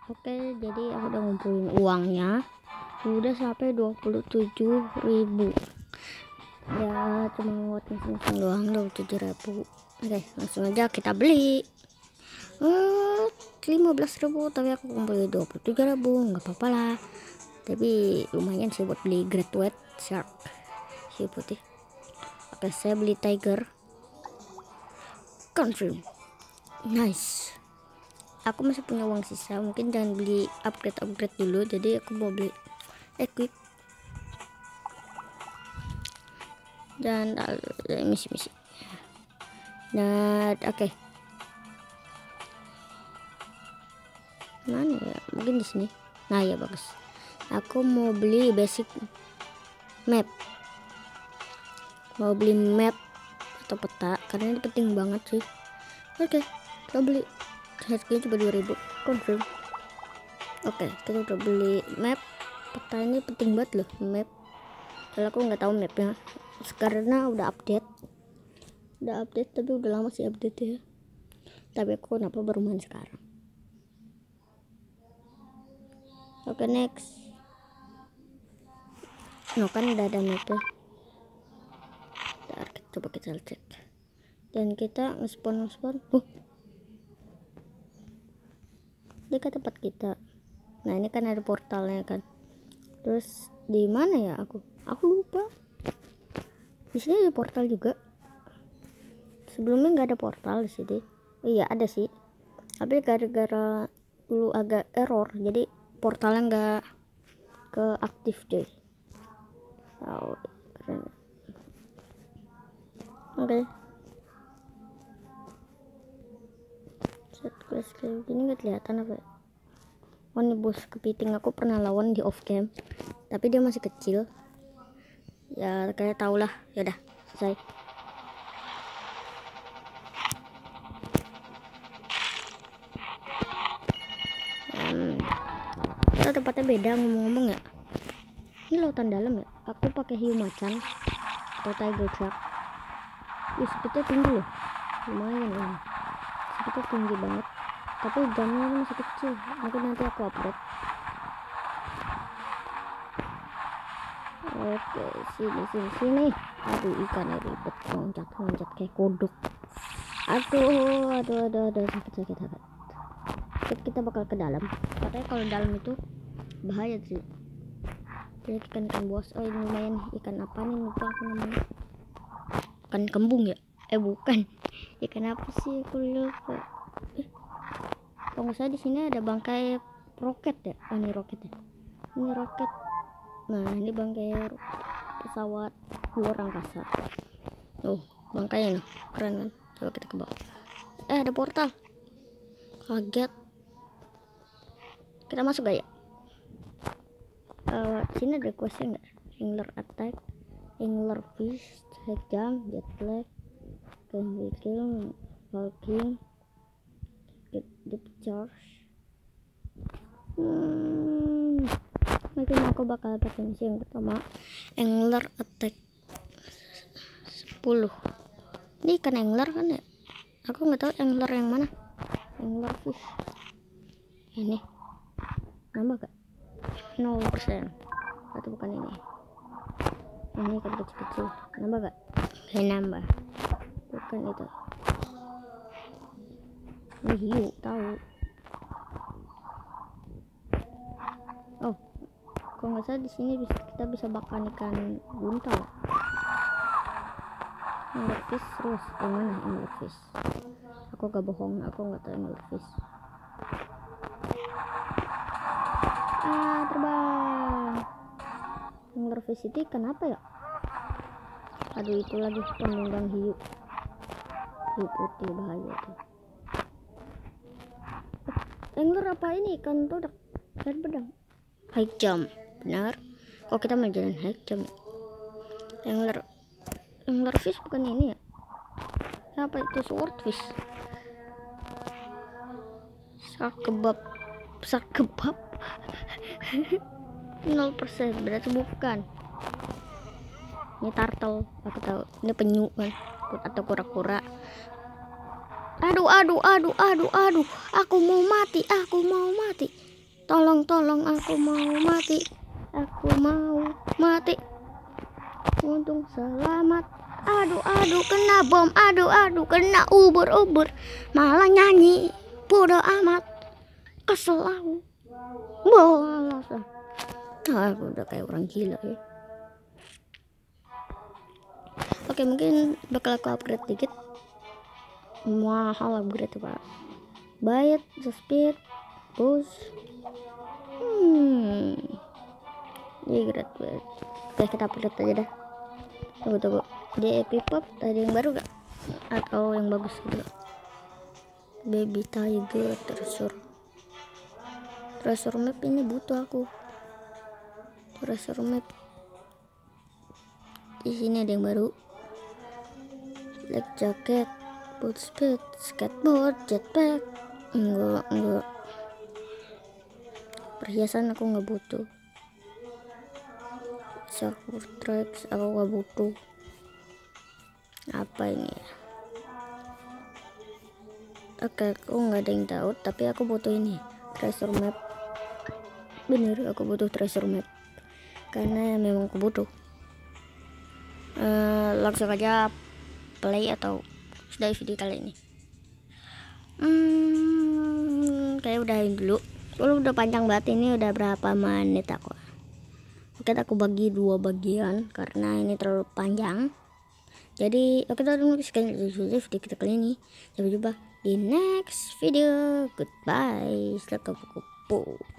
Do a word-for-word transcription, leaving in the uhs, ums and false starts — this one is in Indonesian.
Oke, jadi aku udah ngumpulin uangnya, udah sampai dua puluh tujuh ribu. Ya cuma buat mesin doang dua puluh tujuh ribu. Oke, langsung aja kita beli. Eh, lima belas ribu, tapi aku kumpulin dua puluh tujuh ribu, nggak apa-apa lah. Tapi lumayan sih buat beli graduate shark si putih. Oke, saya beli tiger. Confirm. Nice. Aku masih punya uang sisa, mungkin jangan beli upgrade upgrade dulu, jadi aku mau beli equip dan uh, misi misi. Nah, oke, okay. Mana ya? Mungkin di sini. Nah ya bagus. Aku mau beli basic map, mau beli map atau peta karena ini penting banget sih. Oke, okay, kita beli. Harganya cuma dua ribu. Confirm. Oke, okay, kita udah beli map. Peta ini penting banget loh, map. Kalau aku nggak tahu mapnya karena udah update. Udah update tapi udah lama sih update ya. Tapi aku kenapa baru main sekarang? Oke, okay, next. No, kan udah ada mapnya. Bentar, coba kita cek. Dan kita nge-spawn nge-spawn. Uh. Dia ke tempat kita. Nah, ini kan ada portalnya kan. Terus di mana ya aku? Aku lupa. Di sini ada portal juga. Sebelumnya nggak ada portal di sini. Iya ada sih. Tapi gara-gara dulu agak error, jadi portalnya nggak ke aktif deh. Oh, keren. Oke. Okay. Set quest kayak gini nggak kelihatan apa ya? Oh, ini bos kepiting aku pernah lawan di off cam, tapi dia masih kecil. Ya kayak tau lah. Ya udah selesai. Hmm, kita tempatnya beda ngomong-ngomong ya. Ini lautan dalam ya. Aku pakai hiu macan atau tiger shark. Wih, speednya tinggi loh. Lumayan ini. Speednya tinggi banget. Tapi jamnya masih kecil. Mungkin nanti aku upload. Oke, sini sini sini. Aduh, ikannya ribet, loncat loncat kayak kodok. Aduh, aduh, aduh, aduh, sakit sakit sakit. Kita bakal ke dalam. Katanya kalau dalam itu bahaya sih. Jadi ikan ikan bos. Oh, ini lumayan. Ikan apa nih? Lupa aku namanya. Ikan kembung ya? Eh bukan. Ikan apa sih? Aku lupa. Eh, kalau nggak salah di sini ada bangkai roket ya. Oh, ini roket ya. Ini roket. Nah, ini bangkai pesawat luar angkasa. Oh, bangkainya nih. Keren kan? Coba kita ke bawah. Eh, ada portal. Kaget. Kita masuk gak ya? Uh, sini ada questnya nggak? Angler attack, angler fish, head jump, jet lag, can we kill, walking, get deep charge. Hmm, mungkin aku bakal pakai misi yang pertama, angler attack sepuluh. Ini ikan angler kan ya? Aku nggak tahu angler yang mana. Angler fish. Ini nambah gak? nol persen. Atau bukan ini. Ini kan kecil-kecil. Nambah gak? Ini nambah. Bukan itu. Ini hiu, tahu. Oh, kalau nggak salah di sini bisa, kita bisa bakar ikan buntal. Angler fish terus. Eh, mana angler fish? Aku gak bohong, aku nggak tahu angler fish. Ah, terbang. Angler fish itu kenapa ya? Aduh, itu lagi penunggang hiu. Hiu putih bahaya tuh. Eh, angler apa ini? Ikan todak. Ikan pedang. High jump. Benar. Kok kita mau jalan high jump? Angler Angler fish bukan ini ya? Apa itu? Swordfish. Shark kebab. Shark kebab. nol persen berarti bukan. Ini turtle, aku tahu. Ini penyu kan atau kura-kura. Aduh, aduh, aduh, aduh, aduh. Aku mau mati, aku mau mati. Tolong, tolong, aku mau mati. Aku mau mati. Untung selamat. Aduh, aduh, kena bom. Aduh, aduh, kena ubur-ubur. Malah nyanyi. Bodoh amat. Kesel aku. Bolas. Aku udah kayak orang gila ya. Oke, mungkin bakal aku upgrade dikit. Mahal upgrade tuh, Pak. Bayat, speed, boost. Hmm. Ini great banget. Oke, kita upgrade aja dah. Tunggu, tunggu. Di equip up ada yang baru gak? Atau yang bagus gitu? Baby tiger, treasure. Treasure map ini butuh aku. Treasure map. Di sini ada yang baru. Black jacket, boot speed, skateboard, jetpack. Enggak, enggak. Perhiasan aku nggak butuh. Surfer tracks aku nggak butuh. Apa ini ya? Oke, aku nggak ada yang tahu, tapi aku butuh ini, treasure map. Bener, aku butuh treasure map karena memang aku butuh. Uh, langsung aja play atau sudah video kali ini. Hmm, kayak udahin dulu. Kalau udah panjang banget ini, udah berapa menit aku? Oke, aku bagi dua bagian karena ini terlalu panjang. Jadi oke, teman-teman, sekian video kita kali ini. Sampai jumpa di next video. Goodbye. Selamat kupu-kupu.